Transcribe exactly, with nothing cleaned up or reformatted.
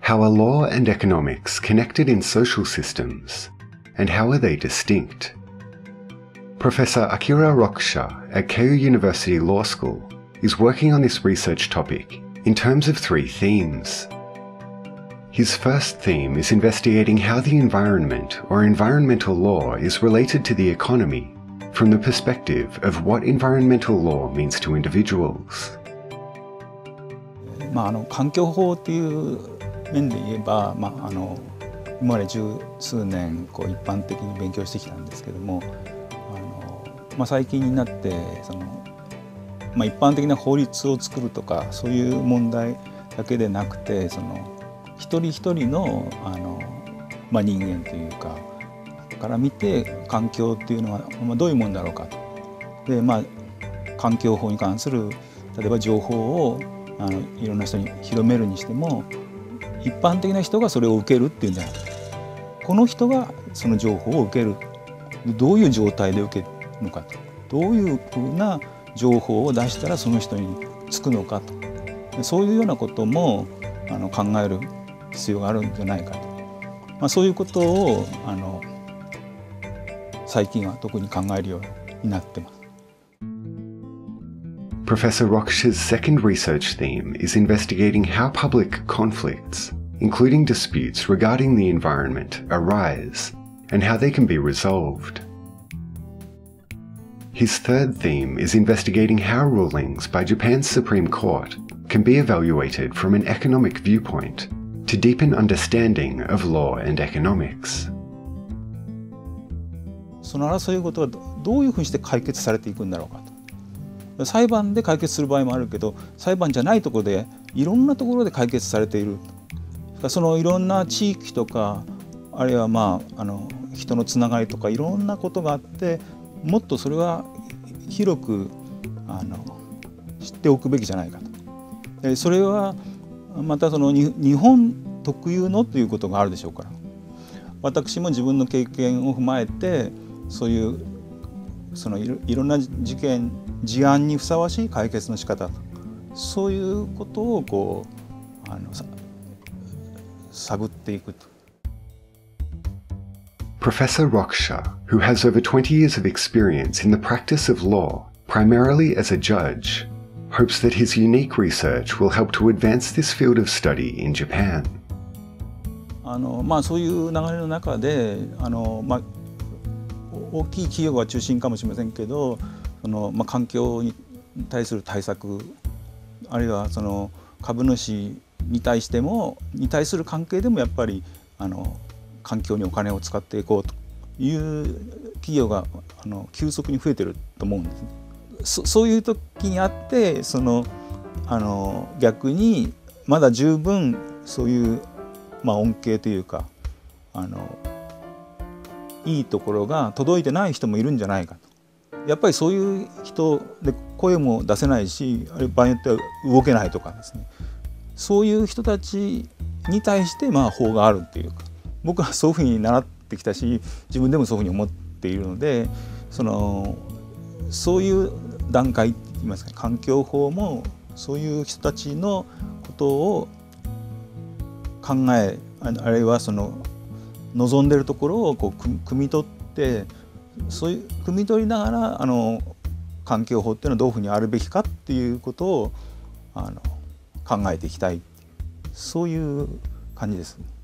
How are law and economics connected in social systems, and how are they distinct? Professor Akira Rokusha at Keio University Law School is working on this research topic in terms of three themes. His first theme is investigating how the environment or environmental law is related to the economy from the perspective of what environmental law means to individuals. まあ、あの環境法っていう面で言えば、まあ、あの今まで十数年こう一般的に勉強してきたんですけども、あの、まあ、最近になってその、まあ、一般的な法律を作るとかそういう問題だけでなくて、その一人一人の、あの、まあ、人間というかから見て環境っていうのは、まあ、どういうもんだろうかと。で、まあ、環境法に関する例えば情報をあのいろんな人に広めるにしても、一般的な人がそれを受けるっていうんじゃなくて、この人がその情報を受ける、どういう状態で受けるのかと、どういうふうな情報を出したらその人につくのかと、そういうようなこともあの考える必要があるんじゃないかと、まあ、そういうことをあの最近は特に考えるようになってます。 Professor Rokusha's second research theme is investigating how public conflicts, including disputes regarding the environment, arise and how they can be resolved. His third theme is investigating how rulings by Japan's Supreme Court can be evaluated from an economic viewpoint to deepen understanding of law and economics. その争い事はどういうふうにして解決されていくんだろうかと。裁判で解決する場合もあるけど、裁判じゃないところでいろんなところで解決されている。そのいろんな地域とか、あるいはまああの人のつながりとかいろんなことがあって、もっとそれは広くあの知っておくべきじゃないかと。それはまたその日本特有のということがあるでしょうから、私も自分の経験を踏まえてそういうそのいろんな事件事案にふさわしい解決の仕方、そういうことをこうあの探っていくと。 Professor Rokusha, who has over twenty years of experience in the practice of law, primarily as a judge, hopes that his unique research will help to advance this field of study in Japan. あのまあそういう流れの中で、あのまあ大きい企業が中心かもしれませんけど、そのまあ環境に対する対策、あるいはその株主に対してもに対する関係でもやっぱりあの環境にお金を使っていこうという企業があの急速に増えてると思うんですね。そ, そういう時にあってそのあの逆にまだ十分そういう、まあ、恩恵というかあのいいところが届いてない人もいるんじゃないかと。やっぱりそういう人で声も出せないし、あるいは場合によっては動けないとかですね、そういう人たちに対してまあ法があるっていうか、僕はそういうふうに習ってきたし自分でもそういうふうに思っているので、そのそういう段階って言いますか、環境法もそういう人たちのことを考え、あるいはその望んでるところをこう汲み取って、そういう汲み取りながらあの環境法っていうのはどういうふうにあるべきかっていうことをあの考えていきたい、そういう感じです。